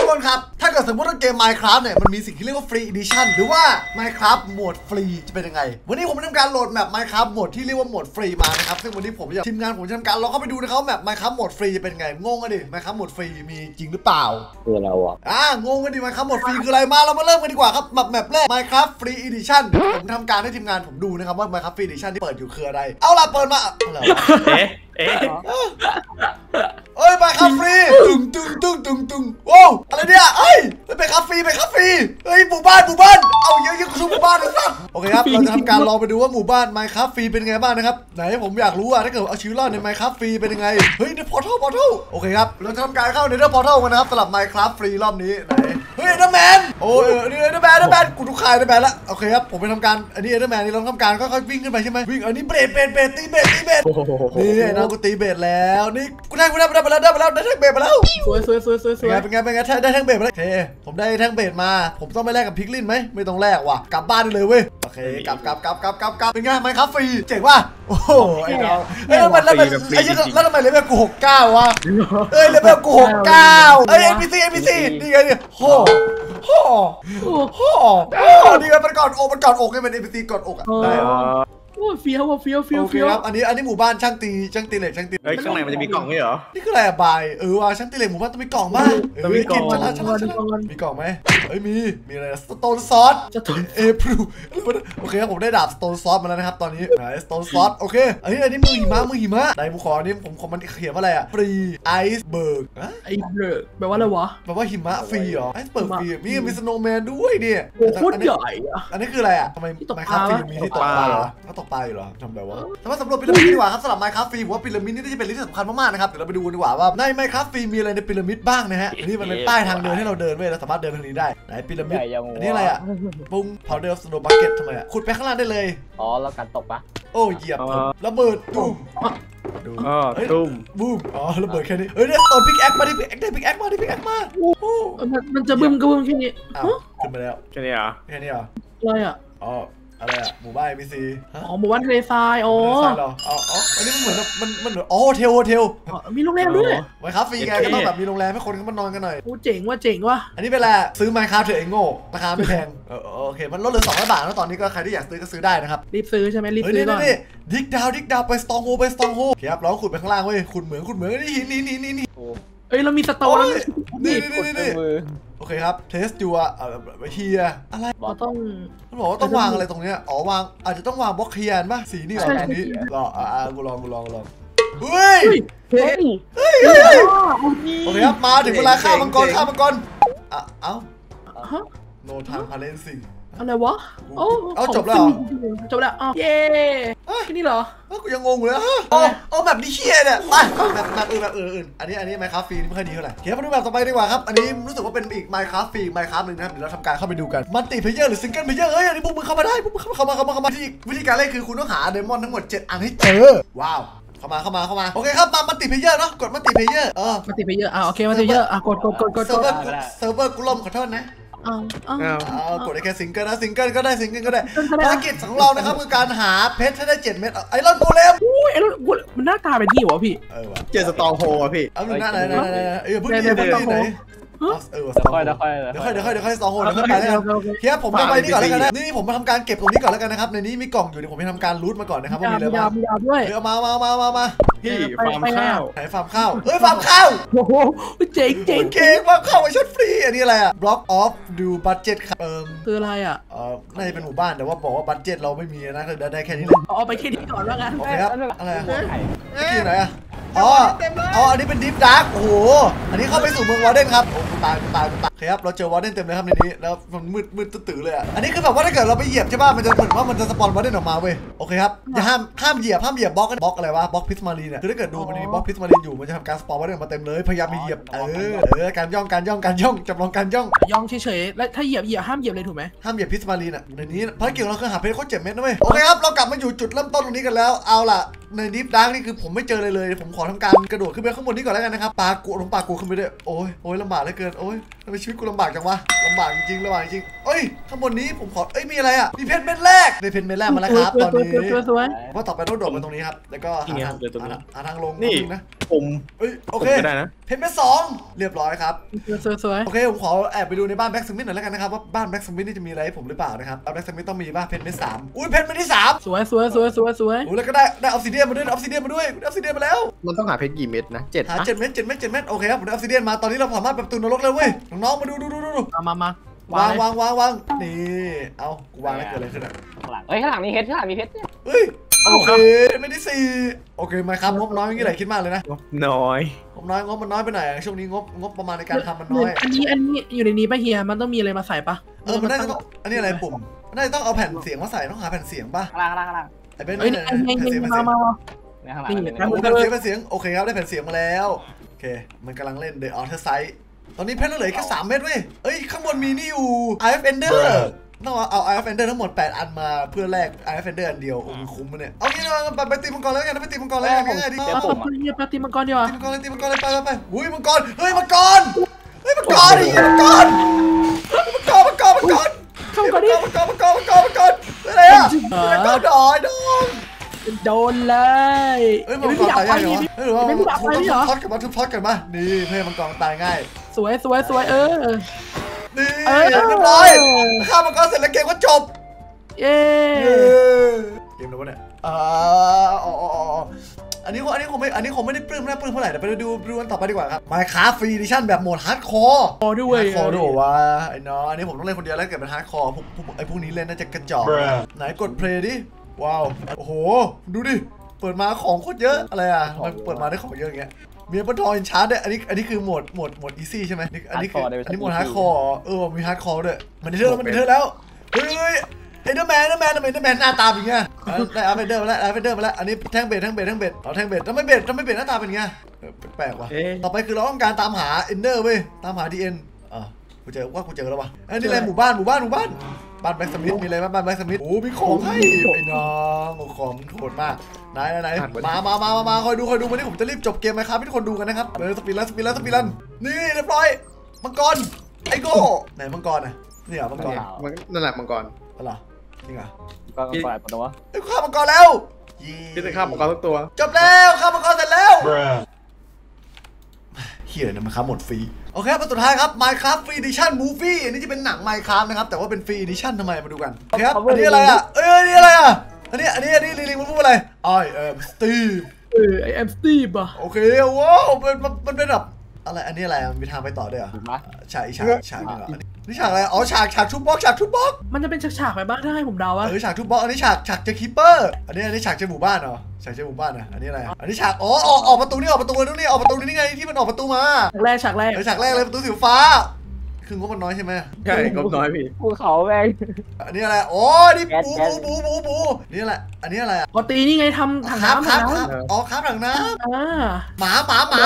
กคนครับถ้าเกิดสมมติว่าเกม Minecraft เนี่ยมันมีสิ่งที่เรียกว่าฟรีอีดิชั่นหรือว่า Minecraft โหมดฟรีจะเป็นยังไงวันนี้ผมทำการโหลดแมป Minecraft โหมดที่เรียกว่าโหมดฟรีมานะครับซึ่งวันนี้ผมทีมงานผมจะทำการลองเข้าไปดูนะครับแมป Minecraft โหมดฟรีจะเป็นไงงงกันดิ Minecraft โหมดฟรีมีจริงหรือเปล่าคือเรางงกันดิ Minecraft โหมดฟรีคืออะไรมาเรามาเริ่มกันดีกว่าครับแมปแรก Minecraft Free Edition ผมทำการให้ทีมงานผมดูนะครับว่า Minecraft Free Edition ที่เปิดอยู่คืออะไรเอาล่ะเปิดมาอะไรเอ้ยไปคาฟรีตึงโอ้อะไรเนี่ยเอ้ยไปคาฟรีเฮ้ยหมู่บ้านเอาเยอะๆทุกหมู่บ้านเลยสัตว์โอเคครับเราจะทำการลองไปดูว่าหมู่บ้านไมค์คราฟฟรีเป็นไงบ้างนะครับไหนผมอยากรู้อะถ้าเกิดเอาชีวิตรอดในไมค์คราฟฟรีเป็นยังไงเฮ้ยในพอร์ทัลโอเคครับเราจะทำการเข้าในพอร์ทัลกันนะครับสำหรับไมค์คราฟฟรีรอบนี้ไหนเฮ้ยเอเดอร์แมนโอ้นี่เอเดอร์แมนกูทุกขายเอเดอร์แมนละโอเคครับผมไปทำการอันนี้เอเดอร์แมนนี่เราทำการค่อยๆวิ่งขึ้นไปใช่ไหมวิ่งอันนี้เบรดตีเบรดนี่นะกูตีเบรดแล้วนี่กูได้แท่งเบรดมาแล้วสวยเป็นไงได้แท่งเบรดมาแล้วโอเคผมได้แท่งเบรดมาผมต้องไปแลกกับพิกลินไหมไม่ต้องแลกว่ะกลับบ้านได้เลยเว้ยโอเคกลับเป็นไงไมค์คราฟฟรีเจ๋งว่ะโอ้โหไอ้เราแล้วทำไมเลเวลกู69วะเลเวลกู69NPC นี่ไงเนี่ยโหนี่ไงมันกอดอกไงเป็น NPC กอดอกอ่ะได้โอ้เฟี้ยวโอเคครับอันนี้หมู่บ้านช่างตีเหล็กเฮ้ยข้างในมันจะมีกล่องไม่เหรอนี่คืออะไรอะบายว่าช่างตีเหล็กหมู่บ้านต้องมีกล่องบ้างมีกล่องมีกล่องไหมเฮ้ยมีอะไรสโตนซอสพรูโอเคครับผมได้ดาบสโตนซอสมาแล้วนะครับตอนนี้สโตนซอสโอเคอันนี้มือหิมะในผมขอนี่ผมมันเขียนว่าอะไรอะฟรีไอซ์เบิร์กแปลว่าอะไรวะแปลว่าหิมะฟรีเหรอไอซ์เบิร์กฟรีมีสโนว์แมนด้วยเนี่ยโคตรใหญ่อันนี้คืออะไรอะทำไมไมค์คราฟฟรีมีที่ตกปลาเหรอตกปลาอยู่เหรอทำแบบว่าสำรวจพีระมิดดีกว่าครับสำหรับ Minecraft ฟรีผมว่าพีระมิดนี่จะเป็นที่สำคัญมากๆนะครับเดี๋ยวเราไปดูดีกว่าว่าใน Minecraft ฟรีมีอะไรในพีระมิดบ้างนะฮะนี่มันเป็นป้ายทางเดินให้เราเดินเว้ยเราสามารถเดินทางนี้ได้ไหนพีระมิดอันนี้อะไรอ่ะปุ้ง powder snow bucket ทำไมอ่ะขุดไปข้างล่างได้เลยเราการตกปะโอ้เหยียบระเบิดตุ้มตุ้มบูมระเบิดแค่นี้เฮ้ยเนี่ยตอนพิกแอคมาดิพิกแอคมามันจะบึ้มแค่นี้ขึ้นมาแล้วแค่นี้เหรออะไรอ่ะอะไรอ่ะหมู่บ้าน NPC หมู่บ้านทะเลทรายอันนี้มันเหมือนเทลมีโรงแรมด้วยไมค์คราฟฟรีไงก็ต้องแบบมีโรงแรมให้คนเขามานอนกันหน่อยเจ๋งว่ะอันนี้เป็นอะไรซื้อไมค์คราฟเถอะไอ้โง่ราคาไม่แพงโอเคมันลดเหลือ200 บาทแล้วตอนนี้ก็ใครที่อยากซื้อก็ซื้อได้นะครับรีบซื้อใช่ไหมรีบซื้อก่อนดิกดาวไปสตองโฮครับเราขุดไปข้างล่างเว้ยขุดเหมืองนี่หินเรามีสโตนนี่โอเคครับเทสดูเฮียอะไรต้องบอกว่าต้องวางอะไรตรงนี้วางอาจจะต้องวางบล็อกเฮียนป่ะสีนี่ตรงนี้กูลองเฮ้ยโอเคครับมาถึงเวลาฆ่ามังกรโนทางพาเลนซิอะไรวะจบแล้วเย้แค่นี้เหรอกูยังงงเลยแบบนี้เฮียเนี่ยแบบอื่นอันนี้ไมค์คราฟฟรีไม่ค่อยดีเท่าไหร่เดี๋ยวมาดูแบบต่อไปดีกว่าครับอันนี้รู้สึกว่าเป็นอีกไมค์คราฟฟรีไมค์คราฟหนึ่งนะครับเดี๋ยวเราทำการเข้าไปดูกันมัลติเพลเยอร์หรือซิงเกิลเพลเยอร์อันนี้พวกมึงเข้ามาได้พวกมึงเข้ามาวิธีการเล่นคือคุณต้องหาเดมอนทั้งหมด7 อันให้เจอว้าวเข้ามาโอเคครับมามัลติเพลเยอร์เนาะกดมัลติเพลเยอร์มัลติเพลเยอร์โอเคมัลติเพลเยอร์กดเซิร์ฟเวอร์กูล่มขอโทษนะกดได้แค่ซิงเกิลนะซิงเกิลก็ได้ภารกิจของเรานะครับคือการหาเพชรให้ได้7 เม็ดไอรอนโกเลมไอรอนมันหน้าตาเป็นที่วะพี่เจอสตองโฮอ่ะพี่เอาหน้าไหนเพิ่งที่ไหนเดี๋ยวค่อยสองโหเดี๋ยวค่อยไปแล้วกันเฮียผมจะไปนี่ก่อนแล้วกันนะนี่ผมมาทำการเก็บตรงนี้ก่อนแล้วกันนะครับในนี้มีกล่องอยู่เดี๋ยวผมไปทำการรูทมาก่อนนะครับว่ามีอะไรบ้างเอามาพี่ฟาร์มข้าวไหนฟาร์มข้าวฟาร์มข้าวโอ้โหเจ๋งฟาร์มข้าวไว้ชั้นฟรีอันนี้อะไรอ่ะ block of do budget ครับคืออะไรอ่ะน่าจะเป็นหมู่บ้านแต่ว่าบอกว่าบัตเจ็ตเราไม่มีนะคือได้แค่นี้เลยเอาไปแค่นี้ก่อนแล้วกันโอเคครับอะไรที่ไหนอ่ะอันนี้เป็นดิฟดาร์กโอ้โหอันนี้เข้าไปสู่เมืองวอร์เดนครับโอ้ตายครับเราเจอวอร์เดนเต็มเลยครับในนี้แล้วมันมืดตื้อเลยอันนี้คือแบบว่าถ้าเกิดเราไปเหยียบใช่ป่ะมันจะเหมือนว่ามันจะสปอนวอร์เดนออกมาเว้ยโอเคครับอย่าห้ามเหยียบบล็อกอะไรวะบล็อกพิสมารีเนี่ยคือถ้าเกิดดูมันมีบล็อกพิสมารีอยู่มันจะทำการสปอนวอร์เดนออกมาเต็มเลยพยายามเหยียบการย่องจำลองการย่องเฉยๆแล้วถ้าเหยียบห้ามเหยียบเลยถูกไหมห้ามเหยียบพิสมารีน่ะในนี้ภารกิจเราคือหาเพชรโคตร7 เม็ดนะเว้ยโอเคครับเรากลับมาอยู่จุดเริ่มต้นตรงนี้กันแล้วเอาล่ะในดิฟดาร์กนี่คือผมไม่เจอเลยผมขอทำการกระโดดขึ้นไปข้างบนนี้ก่อนแล้วกันนะครับปลากูขึ้นไปด้วยโอ้ยลำบากเหลือเกินโอ้ยทำไมชีวิตกูลำบากจังวะลำบากจริงเอ้ยข้างบนนี้ผมขอมีอะไรอ่ะมีเพชรเม็ดแรกได้เพชรเม็ดแรกมาแล้วครับตอนนี้ว่าต่อไปต้องโดดมาตรงนี้ครับแล้วก็หาทางลงนะปุ่มเฮ้ยโอเคก็ได้นะเพชรเม็ด2เรียบร้อยครับสวยโอเคผมขอแอบไปดูในบ้านแบ็กสมิธหน่อยแล้วกันนะครับว่าบ้านแบ็กสมิธนี่จะมีอะไรให้ผมหรือเปล่านะครับแบ็กสมิธต้องมีป่ะเพชรเม็ด3อุ้ยเพชรเม็ดที่3 สวยอุ้ยแล้วก็ได้ออฟซิเดียนมาด้วยออฟซิเดียนมาด้วยออฟซิเดียนมาแล้วมันต้องหาเพชรกี่เม็ดนะ7 หา7 เม็ดโอเคครับผมได้ออฟซิเดียนมาตอนนี้เราสามารถแบบตูนนรกเลยเว้ยน้องๆมาดูมาวางนี่เอากูวางแล้วเกิดอะไรขึ้นอ่ะข้างหลังเฮ้ยข้างหลังมีเพชรข้างหลังมีเพชรเนี่ยเฮ้ยโอเคไม่ได้4โอเคมาครับงบน้อยอย่างนี้ไหนคิดมากเลยนะน้อยงบมันน้อยไปหน่อยช่วงนี้งบประมาณในการทำมันเหน้มืออนยอันนี้อยู่ในนี้ป่ะเฮียมันต้องมีอะไรมาใส่ป่ะมันน่าจะต้องอันนี้อะไรปุ่มน่าจะต้องเอาแผ่นเสียงมาใส่ต้องหาแผ่นเสียงป่ะข้างล่างข้างล่างข้างล่างไอ้เบนเฮ้ยแผ่นเฮงเสียงมาเนี่ยข้างหลังนี่เนี่ยโอ้แผ่นเสียงโอเคครับได้แผ่นเสียงมาแล้วโอเคมันกำลังเล่น The Outer Sight ตอนนี้เพชรเหลือแค่3 เม็ดเว้ยเอ้ยข้างบนมีนี่อยู่ Eye of Ender ต้องเอา Eye of Ender ทั้งหมด8 อันมาเพื่อแลก Eye of Ender อันเดียวโอ้มันคุ้มมั้ยเนี่ยเอางี้นะไปตีมังกรแล้วกันไปตีมังกรแล้วกันง่ายๆดิปะเฮียปะตีมังกรดีกว่าตีมังกรเลยไปอุ้ยมังกรเฮ้ยมังกรไอ้มังกรเข้าก่อนดิอะไรอ่ะมังกรดอยดองโดนเลยเฮ้ยมังกรตายง่ายเหรอเฮ้ยหรือว่าทุบท็อตกันมานี่เพื่อมังกรตายง่ายสวยนี่เรียบร้อยฆ่ามังกรเสร็จแล้วเกมก็จบเย้เกมแล้ววะเนี่ยอันนี้คงไม่ได้ปลื้มเท่าไหร่แต่ไปดูกันต่อไปดีกว่าครับ Minecraft Free Edition แบบโหมดฮาร์ดคอร์ด้วยฮาร์ดคอร์ด้วยว่าไอ้น้องอันนี้ผมต้องเล่นคนเดียวแล้วเกิดเป็นฮาร์ดคอร์ไอ้พวกนี้เล่นน่าจะกระจอกไหนกดเพลย์ดิว้าวโอ้โหดูดิเปิดมาของโคตรเยอะอะไรอ่ะมันเปิดมาได้ของเยอะอย่างเงี้ยมีบัตทอยชาร์ดด้วยอันนี้คือโหมดอีซี่ใช่ไหมอันนี้โหมดฮาร์ดคอร์มีฮาร์ดคอร์ด้วยมันเดินแล้วเฮ้ยเอเดอร์แมนหน้าตาเป็นไงได้อาร์เฟเดอร์มาแล้วอันนี้แท่งเบดเอาแท่งเบดถ้าไม่เบดหน้าตาเป็นไงแปลกว่ะต่อไปคือเราต้องการตามหาเอนเดอร์เว้ยตามหาดีเอ็นกูเจอแล้ววะอันนี้อะไรหมู่บ้านบ้านแบ็กสมิธมีอะไรบ้านแบ็กสมิธโอ้มีของให้ไอ้น้องของโหดมากไหนมาคอยดูวันนี้ผมจะรีบจบเกมไหมครับให้ทุกคนดูกันนะครับสปีดรันนี่เรียบร้อยมังกรไอโก้ไหนมังกรอ่ะนี่เหรอมังกรนั่นแหละมังกรอะไรจริงเหรอก็ปล่อยปตัวข้ามังกรแล้วพี่จะฆ่ามังกรทุกตัวจบแล้วข้ามังกรเสร็จแล้วเฮียนะมันครับหมดฟรีโอเคสุดท้ายครับ Minecraft Free Edition Movie อันนี้จะเป็นหนัง Minecraft นะครับแต่ว่าเป็น Free Edition ทำไมมาดูกันโอเคครับอันนี้อะไรอ่ะนี่อะไรอ่ะอันนี้ลิงมันพูดอะไร I am Steve ไอแอมสตีฟอ่ะโอเคว้าวมันเป็นแบบอะไรอันนี้อะไรมีทางไปต่อด้วยอ่ะฉากนี่เหรอนี่ฉากอะไรอ๋อฉากชุบบล็อกมันจะเป็นฉากไปบ้างถ้าให้ผมเดาว่าฉากชุบบล็อกอันนี้ฉากเจอคีปเปอร์อันนี้ฉากเจอหมู่บ้านเหรอฉากเจอหมู่บ้านอ่ะอันนี้อะไรอันนี้ฉากออกประตูนี่ออกประตูนี่ไงที่มันออกประตูมาฉากแรกเลยประตูสีฟ้าคืองบมันน้อยใช่ไหมใช่งบน้อยพี่ภูเขาแม่งอันนี้อะไรอ๋อนี่ปูนี่แหละอันนี้อะไรอ่ะปกตินี่ไงทำถังน้ำครับอ๋อครับถังน้ำหมาป่ามัน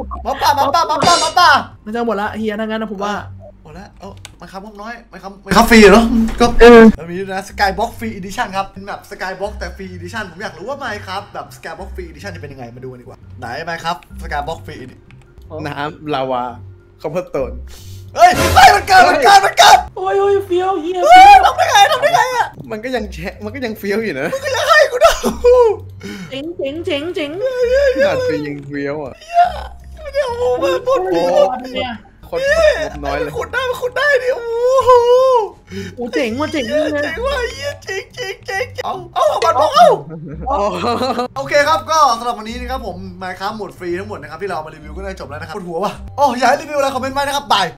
จะหมดละเฮียนั่งงั้นนะผมว่าหมดแล้วมันคำงบน้อยมันคำฟรีเหรอก็มันมีนะสกายบ็อกฟรีอีดิชั่นครับเป็นแบบสกายบ็อกแต่ฟรีอีดิชั่นผมอยากรู้ว่าไมค์ครับแบบสกายบ็อกฟรีอีดิชั่นจะเป็นยังไงมาดูกันดีกว่าไหนไมค์ครับสกายบ็อกฟรีน้ำลาวาคอมเพอร์ตนเฮ้ยมันเกิดโอ้ยเฟี้ยวเฮียทำได้ไงอ่ะมันก็ยังเฟี้ยวอยู่นะมึงก็ยังให้กูดูเจ๋งขนาดเฟี้ยวยังเฟี้ยวอ่ะเดี๋ยวมันพูดดีเนี่ยคนน้อยเลยขุดได้ดิโอ้เจ๋งเลยเจ๋งว่ะเจ๋งเอาบัตรบอกโอเคครับก็สำหรับวันนี้นะครับผมมาค้าหมดฟรีทั้งหมดนะครับที่เรามารีวิวก็ได้จบแล้วนะครับปวดหัวว่ะอยากให้รีวิวอะไรคอมเมนต์ไว้นะครับบาย